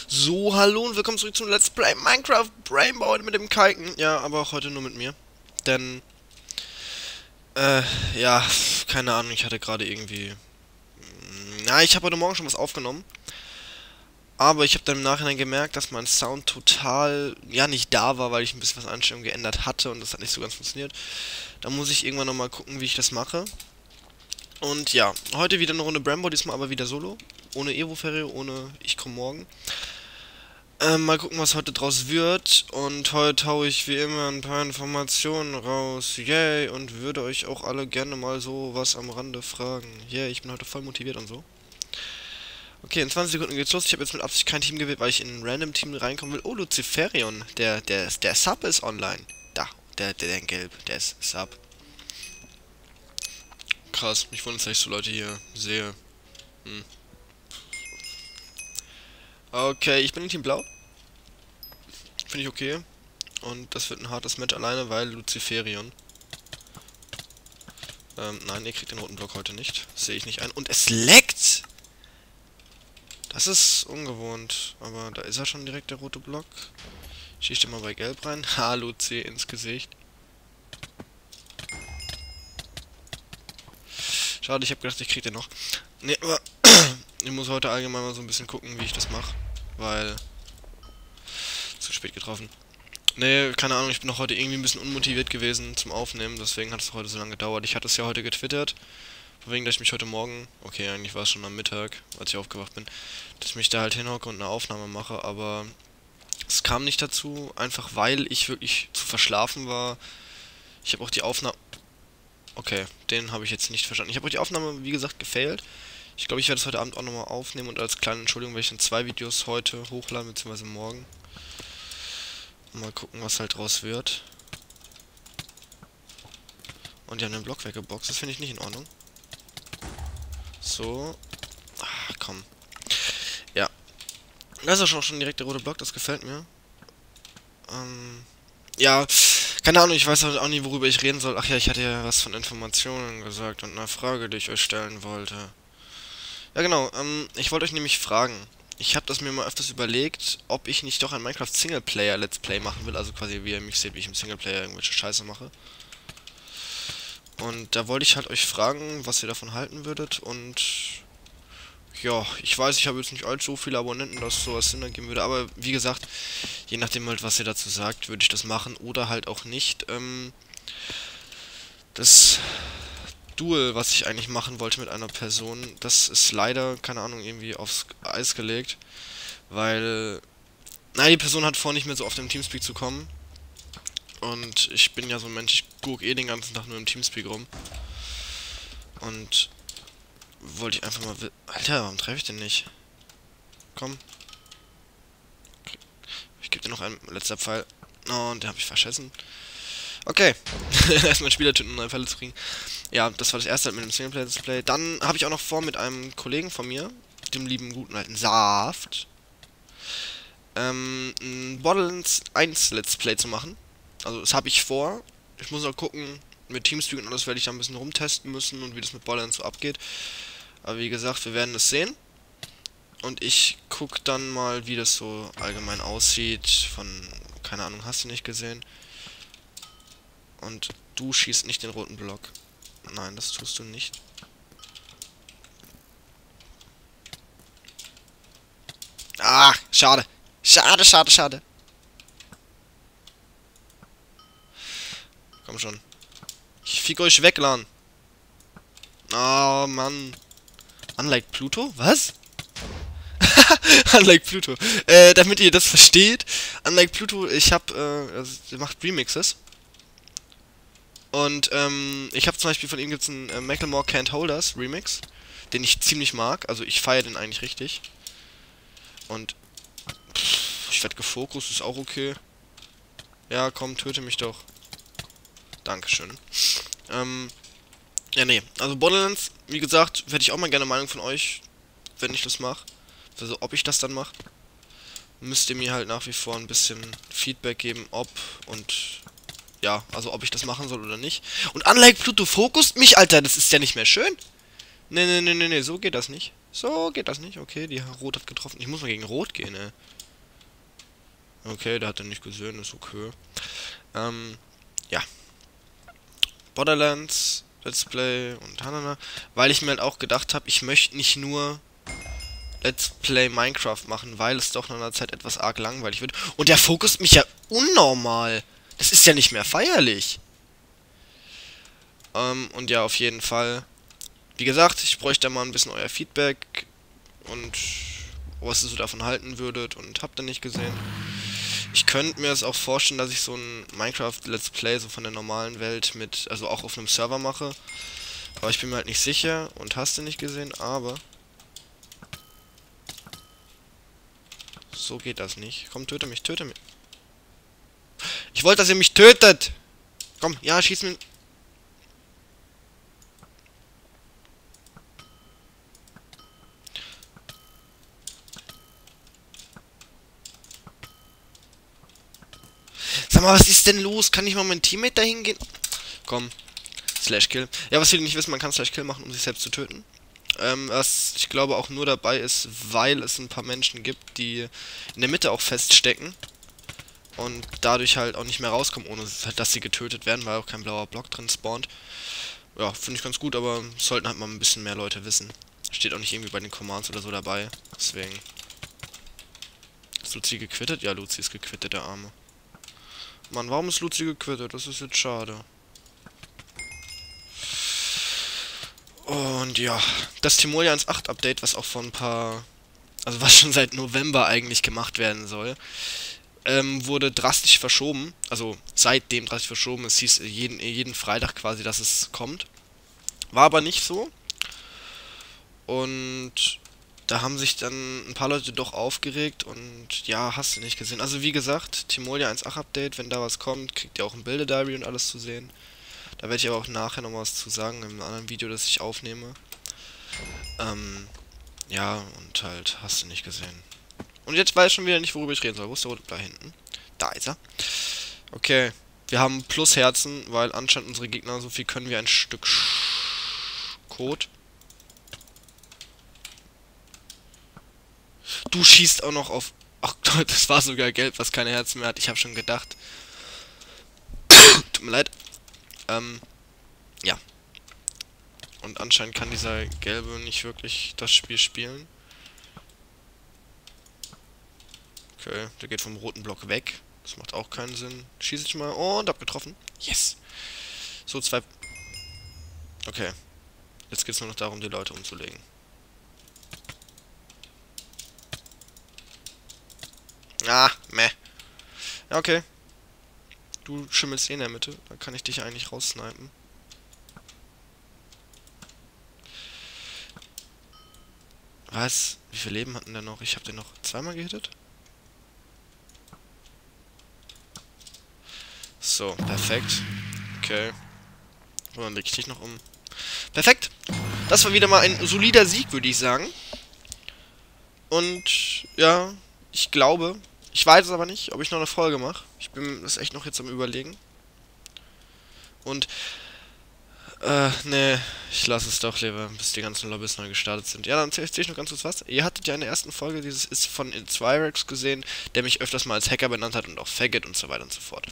So, hallo und willkommen zurück zu Let's Play Minecraft Brainbow mit dem Kalken. Ja, aber auch heute nur mit mir. Denn, ja, keine Ahnung, ich hatte gerade irgendwie... Na, ich habe heute Morgen schon was aufgenommen. Aber ich habe dann im Nachhinein gemerkt, dass mein Sound total, ja, nicht da war, weil ich ein bisschen was an Einstellungen geändert hatte und das hat nicht so ganz funktioniert. Da muss ich irgendwann nochmal gucken, wie ich das mache. Und ja, heute wieder eine Runde Brainbow, diesmal aber wieder solo. Ohne Evo-Ferie, ohne ich komme morgen. Mal gucken, was heute draus wird. Und heute haue ich wie immer ein paar Informationen raus. Yay. Und würde euch auch alle gerne mal so was am Rande fragen. Yay, ich bin heute voll motiviert und so. Okay, in 20 Sekunden geht's los. Ich habe jetzt mit Absicht kein Team gewählt, weil ich in ein random Team reinkommen will. Oh, Luciferion. Der Sub ist online. Da, der in Gelb. Der ist Sub. Krass, mich wundert, dass ich so Leute hier sehe. Okay, ich bin in Team Blau. Finde ich okay. Und das wird ein hartes Match alleine, weil Luciferion. Nein, ihr kriegt den roten Block heute nicht. Das sehe ich nicht ein. Und es leckt! Das ist ungewohnt. Aber da ist er schon direkt, der rote Block. Schießt ihr mal bei Gelb rein. Ha, Luci ins Gesicht. Schade, ich habe gedacht, ich krieg den noch. Ne, aber ich muss heute allgemein mal so ein bisschen gucken, wie ich das mache. Weil... Zu spät getroffen. Nee, keine Ahnung, ich bin auch heute irgendwie ein bisschen unmotiviert gewesen zum Aufnehmen, deswegen hat es heute so lange gedauert. Ich hatte es ja heute getwittert, von wegen, dass ich mich heute Morgen, okay, eigentlich war es schon am Mittag, als ich aufgewacht bin, dass ich mich da halt hinhocke und eine Aufnahme mache, aber es kam nicht dazu, einfach weil ich wirklich zu verschlafen war. Ich habe auch die Aufnahme... Okay, den habe ich jetzt nicht verstanden. Ich habe auch die Aufnahme, wie gesagt, gefailt. Ich glaube, ich werde es heute Abend auch nochmal aufnehmen und als kleine Entschuldigung werde ich dann 2 Videos heute hochladen, beziehungsweise morgen. Mal gucken, was halt draus wird. Und die haben den Block weggeboxt. Das finde ich nicht in Ordnung. So. Ach, komm. Ja. Das ist auch schon direkt der rote Block. Das gefällt mir. Ja. Keine Ahnung, ich weiß halt auch nicht, worüber ich reden soll. Ach ja, ich hatte ja was von Informationen gesagt und eine Frage, die ich euch stellen wollte. Ja, genau. Ich wollte euch nämlich fragen. Ich habe das mir mal öfters überlegt, ob ich nicht doch ein Minecraft Singleplayer Let's Play machen will, also quasi wie ihr mich seht, wie ich im Singleplayer irgendwelche Scheiße mache. Und da wollte ich halt euch fragen, was ihr davon halten würdet und ja, ich weiß, ich habe jetzt nicht allzu viele Abonnenten, dass sowas Sinn ergeben würde, aber wie gesagt, je nachdem halt, was ihr dazu sagt, würde ich das machen oder halt auch nicht. Das Duel, was ich eigentlich machen wollte mit einer Person, das ist leider, keine Ahnung, irgendwie aufs Eis gelegt. Weil, naja, die Person hat vor, nicht mehr so oft im Teamspeak zu kommen. Und ich bin ja so ein Mensch, ich guck eh den ganzen Tag nur im Teamspeak rum. Und wollte ich einfach mal... Alter, warum treffe ich den nicht? Komm. Ich gebe dir noch einen letzter Pfeil. Oh, und den habe ich verschissen. Okay. Erstmal Spielertypen und 9 Pfeile zu kriegen. Ja, das war das erste mit dem Singleplayer-Display. Dann habe ich auch noch vor, mit einem Kollegen von mir, dem lieben guten alten Saft, ein Borderlands 1 Let's Play zu machen. Also das habe ich vor. Ich muss noch gucken, mit Teamspeak und alles werde ich da ein bisschen rumtesten müssen und wie das mit Borderlands so abgeht. Aber wie gesagt, wir werden es sehen. Und ich gucke dann mal, wie das so allgemein aussieht. Von, keine Ahnung, hast du nicht gesehen. Und du schießt nicht den roten Block. Nein, das tust du nicht. Ah, schade. Schade, schade, schade. Komm schon. Ich fick euch weg, Lan. Oh, Mann. Unlike Pluto? Was? Unlike Pluto. Damit ihr das versteht. Unlike Pluto, ich hab, also, der macht Remixes. Und, ich habe zum Beispiel von ihm gibt's einen Macklemore Can't Hold Us Remix, den ich ziemlich mag. Also ich feiere den eigentlich richtig. Und ich werde gefokust, ist auch okay. Ja, komm, töte mich doch. Dankeschön. Ja, nee. Also Borderlands, wie gesagt, hätte ich auch mal gerne Meinung von euch, wenn ich das mache. Also ob ich das dann mache. Müsst ihr mir halt nach wie vor ein bisschen Feedback geben, ob und ja, also ob ich das machen soll oder nicht. Und Unlike Pluto fokust mich, Alter, das ist ja nicht mehr schön. Nee, so geht das nicht. So geht das nicht. Okay, die Rot hat getroffen. Ich muss mal gegen Rot gehen, ey. Okay, der hat er nicht gesehen, ist okay. Ja. Borderlands, Let's Play und Hanana. Weil ich mir halt auch gedacht habe, ich möchte nicht nur Let's Play Minecraft machen, weil es doch nach einer Zeit etwas arg langweilig wird. Und der fokust mich ja unnormal. Das ist ja nicht mehr feierlich. Und ja, auf jeden Fall. Wie gesagt, ich bräuchte mal ein bisschen euer Feedback und was ihr so davon halten würdet und habt ihr nicht gesehen. Ich könnte mir es auch vorstellen, dass ich so ein Minecraft Let's Play so von der normalen Welt mit, also auch auf einem Server mache. Aber ich bin mir halt nicht sicher und hast du nicht gesehen, aber so geht das nicht. Komm, töte mich, töte mich. Ich wollte, dass ihr mich tötet! Komm, ja, schieß mir. Sag mal, was ist denn los? Kann ich mal mein Teammate dahin gehen? Komm. Slash Kill. Ja, was viele nicht wissen, man kann Slash Kill machen, um sich selbst zu töten. Was ich glaube auch nur dabei ist, weil es ein paar Menschen gibt, die in der Mitte auch feststecken. Und dadurch halt auch nicht mehr rauskommen, ohne dass sie getötet werden, weil auch kein blauer Block drin spawnt. Ja, finde ich ganz gut, aber sollten halt mal ein bisschen mehr Leute wissen. Steht auch nicht irgendwie bei den Commands oder so dabei. Deswegen. Ist Luzi gequittet? Ja, Luzi ist gequittet, der Arme. Mann, warum ist Luzi gequittet? Das ist jetzt schade. Und ja, das Timolia 1.8 Update, was auch von ein paar, also was schon seit November eigentlich gemacht werden soll, wurde drastisch verschoben. Also seitdem drastisch verschoben. Es hieß jeden Freitag quasi, dass es kommt. War aber nicht so. Und da haben sich dann ein paar Leute doch aufgeregt und ja, hast du nicht gesehen. Also wie gesagt, Timolia 1.8 Update, wenn da was kommt, kriegt ihr auch ein Bilder-Diary und alles zu sehen. Da werde ich aber auch nachher noch was zu sagen, im anderen Video, das ich aufnehme. Ja, und halt, hast du nicht gesehen. Und jetzt weiß ich schon wieder nicht, worüber ich reden soll. Wo ist der Rote? Da hinten. Da ist er. Okay, wir haben Plusherzen, weil anscheinend unsere Gegner so viel können wie ein Stück Code. Du schießt auch noch auf... Ach Gott, das war sogar gelb, was keine Herzen mehr hat. Ich habe schon gedacht. Tut mir leid. Ja. Und anscheinend kann dieser Gelbe nicht wirklich das Spiel spielen. Okay, der geht vom roten Block weg. Das macht auch keinen Sinn. Schieße ich mal. Oh, und hab getroffen. Yes. So, 2... Okay. Jetzt geht es nur noch darum, die Leute umzulegen. Ah, meh. Ja, okay. Du schimmelst eh in der Mitte. Dann kann ich dich eigentlich raussnipen. Was? Wie viel Leben hatten der noch? Ich habe den noch zweimal gehittet. So, perfekt. Okay. Und dann leg ich dich noch um. Perfekt. Das war wieder mal ein solider Sieg, würde ich sagen. Und ja, ich glaube, ich weiß es aber nicht, ob ich noch eine Folge mache. Ich bin das echt noch jetzt am Überlegen. Und nee, ich lasse es doch lieber, bis die ganzen Lobbys neu gestartet sind. Ja, dann erzähl ich noch ganz kurz was. Ihr hattet ja in der ersten Folge dieses ist von Inspirex gesehen, der mich öfters mal als Hacker benannt hat und auch Faggot und so weiter und so fort.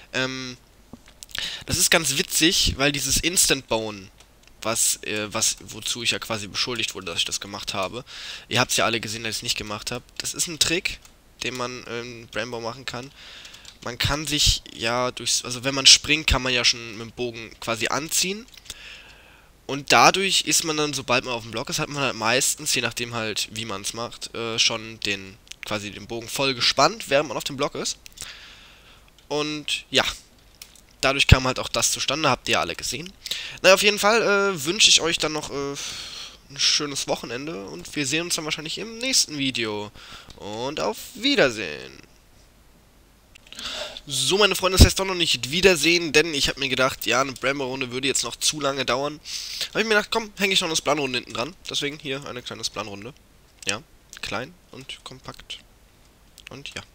Das ist ganz witzig, weil dieses Instant Bone, wozu ich ja quasi beschuldigt wurde, dass ich das gemacht habe. Ihr habt es ja alle gesehen, dass ich es nicht gemacht habe. Das ist ein Trick, den man in Rainbow machen kann. Man kann sich ja also wenn man springt, kann man ja schon mit dem Bogen quasi anziehen. Und dadurch ist man dann, sobald man auf dem Block ist, hat man halt meistens, je nachdem halt, wie man es macht, schon quasi den Bogen voll gespannt, während man auf dem Block ist. Und ja, dadurch kam halt auch das zustande, habt ihr ja alle gesehen. Na, auf jeden Fall wünsche ich euch dann noch ein schönes Wochenende und wir sehen uns dann wahrscheinlich im nächsten Video. Und auf Wiedersehen. So, meine Freunde, das heißt doch noch nicht Wiedersehen, denn ich habe mir gedacht, ja, eine Bramble-Runde würde jetzt noch zu lange dauern. Habe ich mir gedacht, komm, hänge ich noch eine Splan-Runde hinten dran. Deswegen hier eine kleine Splan-Runde. Ja, klein und kompakt. Und ja.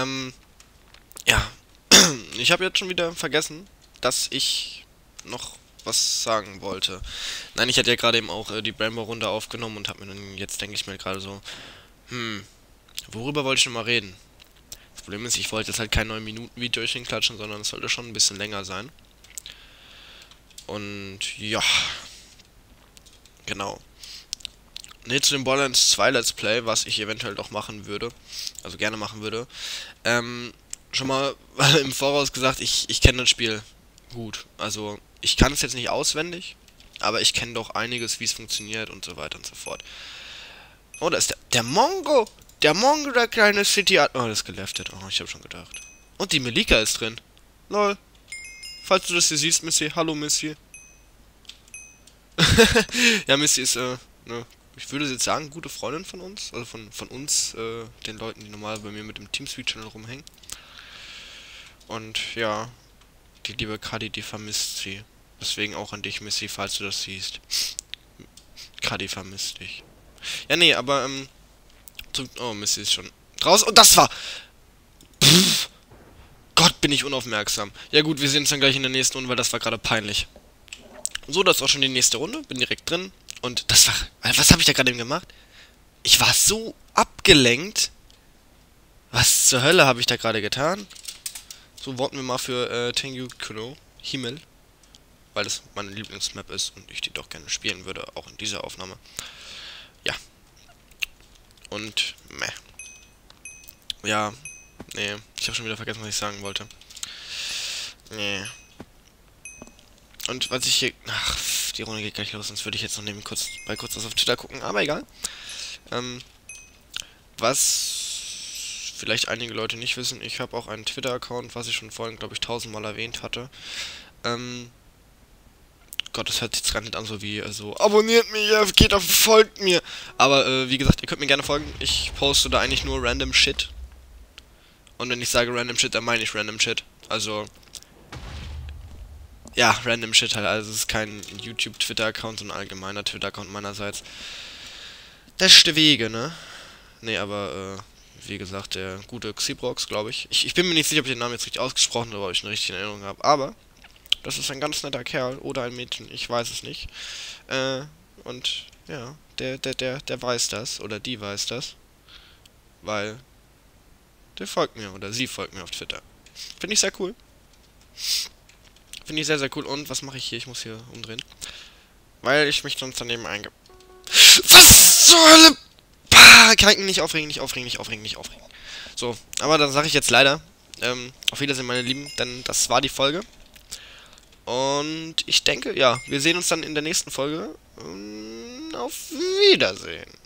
Ja. Ich habe jetzt schon wieder vergessen, dass ich noch was sagen wollte. Nein, ich hatte ja gerade eben auch die Bramble-Runde aufgenommen und habe mir dann jetzt, denke ich mir gerade so, worüber wollte ich noch mal reden? Das Problem ist, ich wollte jetzt halt kein 9-Minuten-Video hinklatschen, sondern es sollte schon ein bisschen länger sein. Und ja, genau. Ne, zu dem Borderlands 2 Let's Play, was ich eventuell doch machen würde, also gerne machen würde, schon mal im Voraus gesagt, ich kenne das Spiel gut. Also, ich kann es jetzt nicht auswendig, aber ich kenne doch einiges, wie es funktioniert und so weiter und so fort. Oh, da ist der Mongo! Der Mongo, der kleine City... Oh, das ist geleftet. Oh, ich habe schon gedacht. Und die Melika ist drin. Lol. Falls du das hier siehst, Missy. Hallo, Missy. Ja, Missy ist, ne, ich würde jetzt sagen, gute Freundin von uns. Also von uns, den Leuten, die normal bei mir mit dem Teamspeak-Channel rumhängen. Und ja, die liebe Kadi, die vermisst sie. Deswegen auch an dich, Missy, falls du das siehst. Kadi vermisst dich. Ja, nee, aber, oh, Missy ist schon draußen. Und das war... Pff, Gott, bin ich unaufmerksam. Ja gut, wir sehen uns dann gleich in der nächsten Runde, weil das war gerade peinlich. So, das ist auch schon die nächste Runde. Bin direkt drin. Und das war... Was habe ich da gerade eben gemacht? Ich war so abgelenkt. Was zur Hölle habe ich da gerade getan? So, worten wir mal für Tengu Kuno Himmel. Weil das meine Lieblingsmap ist und ich die doch gerne spielen würde, auch in dieser Aufnahme. Ja. Und, meh. Ja, nee. Ich habe schon wieder vergessen, was ich sagen wollte. Nee. Und was ich hier... Ach, die Runde geht gleich los, sonst würde ich jetzt noch neben kurz was auf Twitter gucken, aber egal. Was vielleicht einige Leute nicht wissen, ich habe auch einen Twitter-Account, was ich schon vorhin, glaube ich, 1000-mal erwähnt hatte. Gott, das hört sich jetzt gar nicht an, so wie, also, abonniert mich, geht auf, folgt mir. Aber, wie gesagt, ihr könnt mir gerne folgen. Ich poste da eigentlich nur random Shit. Und wenn ich sage random Shit, dann meine ich random Shit. Also, ja, random Shit halt. Also, es ist kein YouTube-Twitter-Account, sondern ein allgemeiner Twitter-Account meinerseits. Deswegen, ne? Nee, aber, wie gesagt, der gute Xibrox, glaube ich. Ich bin mir nicht sicher, ob ich den Namen jetzt richtig ausgesprochen habe, ob ich eine richtige Erinnerung habe. Aber das ist ein ganz netter Kerl oder ein Mädchen, ich weiß es nicht. Und ja, der weiß das oder die weiß das, weil der folgt mir oder sie folgt mir auf Twitter. Finde ich sehr cool. Finde ich sehr, sehr cool. Und was mache ich hier? Ich muss hier umdrehen. Weil ich mich sonst daneben Was zur Hölle? Pah, kann ich nicht aufregen, nicht aufregen, nicht aufregen, nicht aufregen. So, aber dann sage ich jetzt leider, auf Wiedersehen, meine Lieben, denn das war die Folge. Und ich denke, ja, wir sehen uns dann in der nächsten Folge. Auf Wiedersehen.